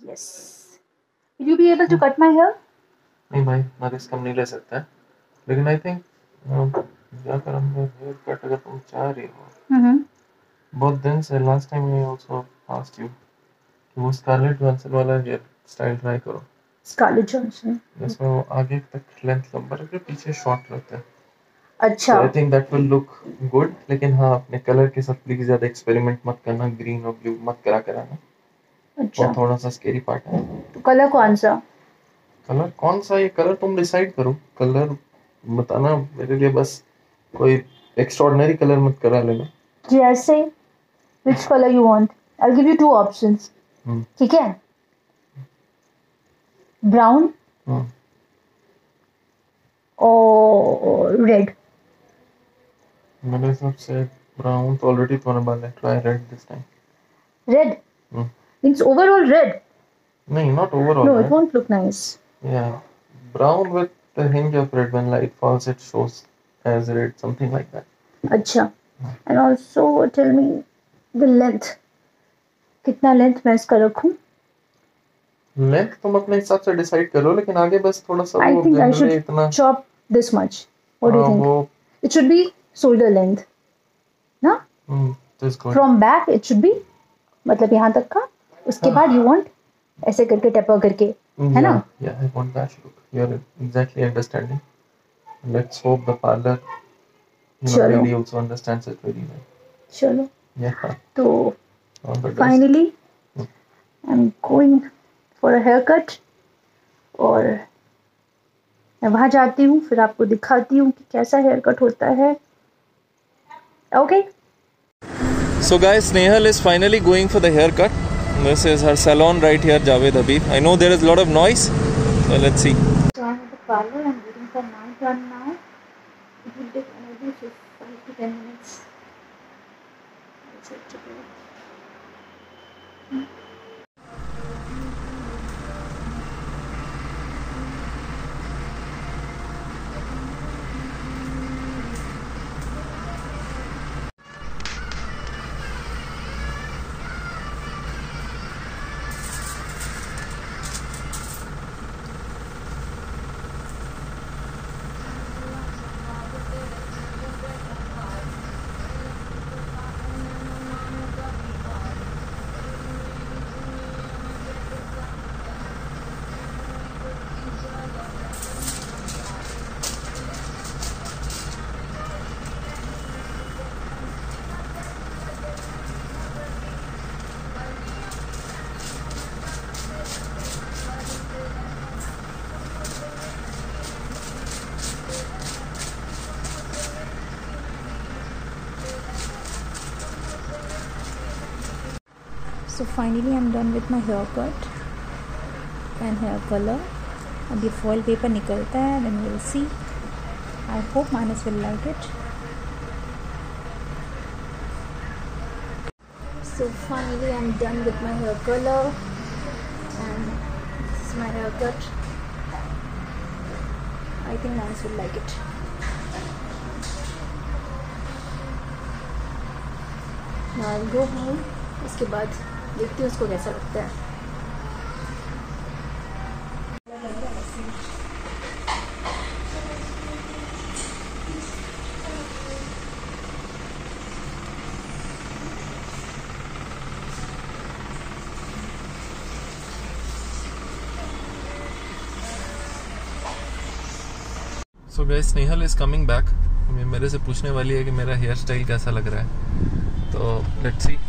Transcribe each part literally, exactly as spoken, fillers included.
Yes. Will you be able to cut my hair? नहीं भाई, मैं रिस्क हम नहीं ले सकते हैं, लेकिन आई थिंक जाकर हम हेयर कट अगर तुम चाह रही हो, हम्म, बहुत दिन से last time I also asked you कि वो स्कारलेट जॉनसन वाला हेयर स्टाइल ट्राई करो। स्कारलेट जॉनसन, जिसमें वो आगे तक लेंथ लंबा रखे, पीछे शॉर्ट रहता है। अच्छा। I think that will look good, लेकिन हाँ अपने कलर के साथ प्लीज ज्यादा एक्सपेरिमेंट मत करना, ग्रीन और ब्लू मत करा कराना, अच्छा, वो थोड़ा सा स्केरी पार्ट है। तो कलर कौन सा? कलर कौन सा, ये कलर तुम डिसाइड करो, कलर बताना मेरे लिए, बस कोई एक्स्ट्राऑर्डिनरी कलर मत करा लेना। जैसे which color you want? I'll give you two options. हम्म ठीक है, ब्राउन हम्म और रेड। मेरे हिसाब से ब्राउन तो ऑलरेडी तुम्हारे बाल है, try red this time. Red hmm means overall red. नहीं, not overall No, it red. won't look nice. Yeah, brown with the hinge of red, when light falls it shows as red, something like that. अच्छा, and also tell me the length. कितना length मैं इसका रखूं? Length तुम अपने हिसाब से decide करो, लेकिन आगे बस थोड़ा सा I वो think I जनरली should इतना chop this much. What do you हाँ, think? वो It should be shoulder length, ना? हम्म this good. From back it should be, मतलब यहाँ तक का, उसके बाद you want ऐसे करके टैपर करके, है ना? Yeah, yeah, I want that look. You're exactly understanding. Let's hope the parlor, you know, चलो lady also understands it very well. चलो, Yeah, तो all the best. finally Hmm. I'm going for a haircut, और मैं वहाँ जाती हूँ, फिर आपको दिखाती हूँ कि कैसा हेयर कट होता है। Okay. So guys, Snehal is finally going for the haircut. This is her salon right here, Javed Habib. I know there is a lot of noise, so let's see. So I'm at the parlor. I'm waiting for my turn now. It will take another five to ten minutes. That's it to go. So finally I'm done with my haircut and hair color. अब ये foil paper निकलता है, then we'll see. I hope Manas will like it. So finally I'm done with my hair color and this is my haircut. I think Manas will like it. Now I'll go home. उसके बाद देखती हूँ उसको कैसा लगता है। So guys, Snehal is coming back. ये मेरे से पूछने वाली है कि मेरा हेयर स्टाइल कैसा लग रहा है, तो लेट्स सी।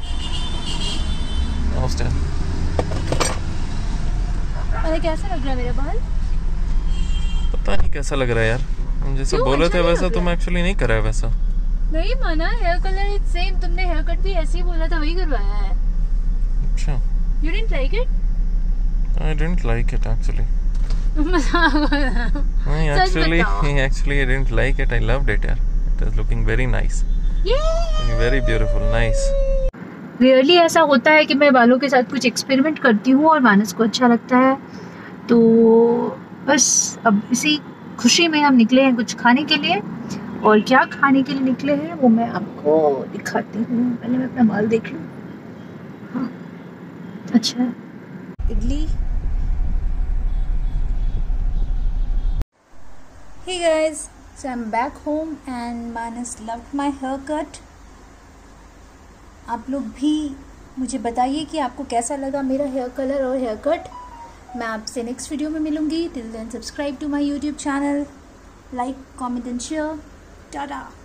अरे कैसा लग रहा है मेरा बाल? पता नहीं कैसा लग रहा है यार, हम जैसे बोले थे वैसा तुम एक्चुअली नहीं करा है वैसा। नहीं माना, हेयर कलर इज सेम, तुमने हेयर कट भी ऐसे ही बोला था, वही करवाया है। अच्छा, you didn't like it? I didn't like it actually. मजाक हो रहा है। नहीं, actually actually I didn't like it, I loved it यार, it is looking very nice, very beautiful, nice. Really ऐसा होता है कि मैं बालों के साथ कुछ एक्सपेरिमेंट करती हूँ और मानस को अच्छा लगता है, तो बस अब इसी खुशी में हम निकले हैं कुछ खाने के लिए, और क्या खाने के लिए निकले हैं वो मैं आपको दिखाती हूँ। पहले मैं अपना बाल देख लूँ। हाँ, अच्छा है। Idli. Hey guys, so I'm back home and Manas loved my haircut. आप लोग भी मुझे बताइए कि आपको कैसा लगा मेरा हेयर कलर और हेयर कट। मैं आपसे नेक्स्ट वीडियो में मिलूंगी। Till then subscribe to my YouTube channel, like, comment and share. Tata.